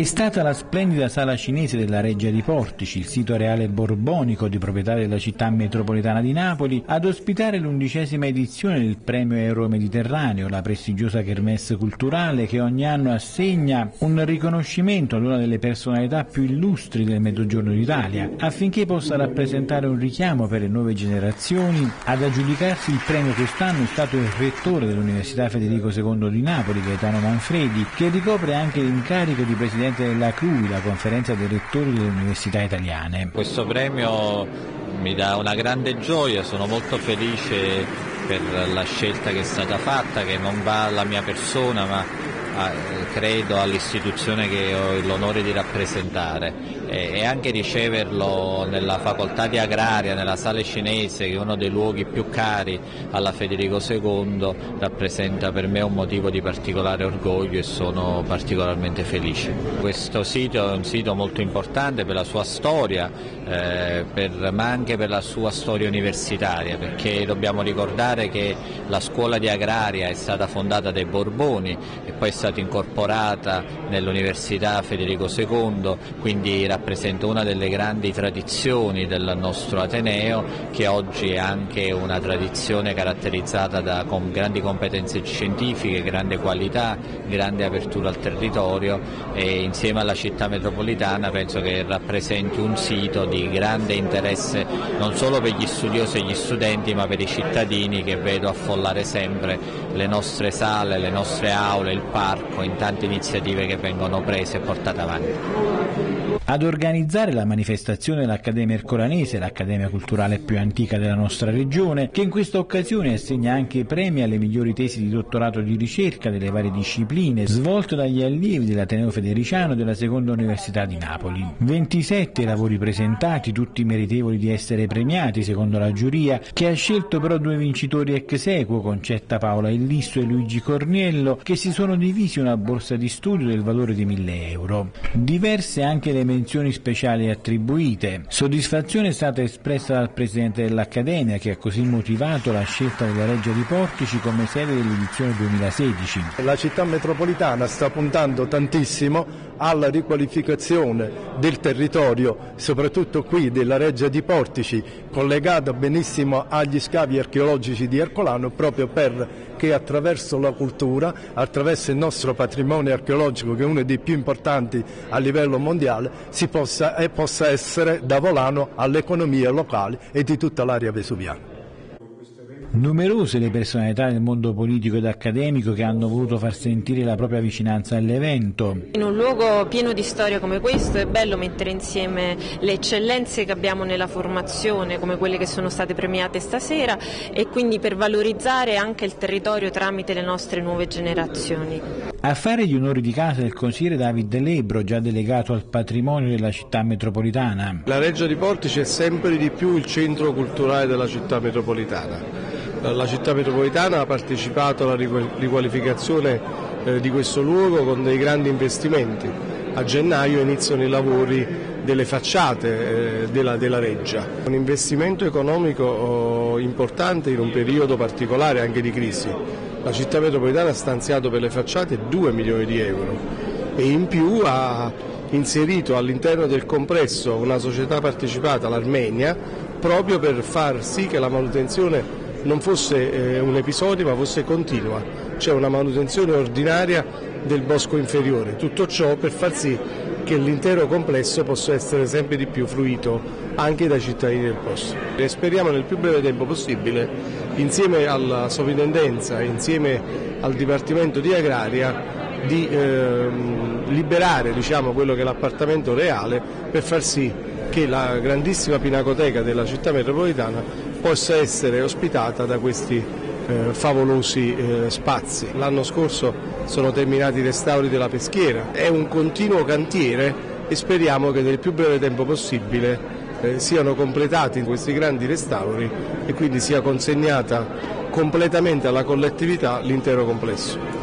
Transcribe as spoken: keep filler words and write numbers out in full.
È stata la splendida sala cinese della Reggia di Portici, il sito areale borbonico di proprietà della città metropolitana di Napoli, ad ospitare l'undicesima edizione del Premio Euro-Mediterraneo, la prestigiosa kermesse culturale che ogni anno assegna un riconoscimento ad una delle personalità più illustri del Mezzogiorno d'Italia, affinché possa rappresentare un richiamo per le nuove generazioni. Ad aggiudicarsi il premio quest'anno è stato il rettore dell'Università Federico secondo di Napoli, Gaetano Manfredi, che ricopre anche l'incarico di presidente della C R U I, la conferenza dei rettori delle università italiane. Questo premio mi dà una grande gioia, sono molto felice per la scelta che è stata fatta, che non va alla mia persona ma a, credo all'istituzione che ho l'onore di rappresentare, e, e anche riceverlo nella facoltà di agraria, nella sala cinese, che è uno dei luoghi più cari alla Federico secondo, rappresenta per me un motivo di particolare orgoglio e sono particolarmente felice. Questo sito è un sito molto importante per la sua storia, eh, per, ma anche per la sua storia universitaria, perché dobbiamo ricordare che la scuola di agraria è stata fondata dai Borboni e poi è stata incorporata nell'Università Federico secondo, quindi rappresenta una delle grandi tradizioni del nostro Ateneo, che oggi è anche una tradizione caratterizzata da com- grandi competenze scientifiche, grande qualità, grande apertura al territorio, e insieme alla città metropolitana penso che rappresenti un sito di grande interesse non solo per gli studiosi e gli studenti, ma per i cittadini, che vedo affollare sempre le nostre sale, le nostre aule, il parco, in tante iniziative che vengono prese e portate avanti. Ad organizzare la manifestazione l'Accademia Ercolanese, l'accademia culturale più antica della nostra regione, che in questa occasione assegna anche premi alle migliori tesi di dottorato di ricerca delle varie discipline svolte dagli allievi dell'Ateneo Federiciano della Seconda Università di Napoli. ventisette lavori presentati, tutti meritevoli di essere premiati secondo la giuria, che ha scelto però due vincitori ex aequo, Concetta Paola Illisso e Luigi Corniello, che si sono divisi una borsa di studio del valore di mille euro. Diverse anche le menzioni speciali attribuite. Soddisfazione è stata espressa dal presidente dell'Accademia, che ha così motivato la scelta della Reggia di Portici come sede dell'edizione duemilasedici. La città metropolitana sta puntando tantissimo alla riqualificazione del territorio, soprattutto qui della Reggia di Portici, collegata benissimo agli scavi archeologici di Ercolano, proprio perché attraverso la cultura, attraverso il nostro patrimonio archeologico, che è uno dei più importanti a livello mondiale, si possa, e possa essere da volano all'economia locale e di tutta l'area vesuviana. Numerose le personalità del mondo politico ed accademico che hanno voluto far sentire la propria vicinanza all'evento. In un luogo pieno di storia come questo è bello mettere insieme le eccellenze che abbiamo nella formazione, come quelle che sono state premiate stasera, e quindi per valorizzare anche il territorio tramite le nostre nuove generazioni. A fare gli onori di casa il consigliere David Lebro, già delegato al patrimonio della città metropolitana. La Reggia di Portici è sempre di più il centro culturale della città metropolitana. La città metropolitana ha partecipato alla riqualificazione eh, di questo luogo con dei grandi investimenti. A gennaio iniziano i lavori delle facciate eh, della, della Reggia. Un investimento economico oh, importante in un periodo particolare anche di crisi. La città metropolitana ha stanziato per le facciate due milioni di euro e in più ha inserito all'interno del complesso una società partecipata, l'Armenia, proprio per far sì che la manutenzione non fosse eh, un episodio ma fosse continua, cioè una manutenzione ordinaria del bosco inferiore, tutto ciò per far sì che l'intero complesso possa essere sempre di più fruito anche dai cittadini del posto. E speriamo nel più breve tempo possibile, insieme alla sovrintendenza e insieme al Dipartimento di Agraria, di eh, liberare diciamo, quello che è l'appartamento reale, per far sì che la grandissima pinacoteca della città metropolitana possa essere ospitata da questi eh, favolosi eh, spazi. L'anno scorso sono terminati i restauri della peschiera, è un continuo cantiere e speriamo che nel più breve tempo possibile eh, siano completati questi grandi restauri e quindi sia consegnata completamente alla collettività l'intero complesso.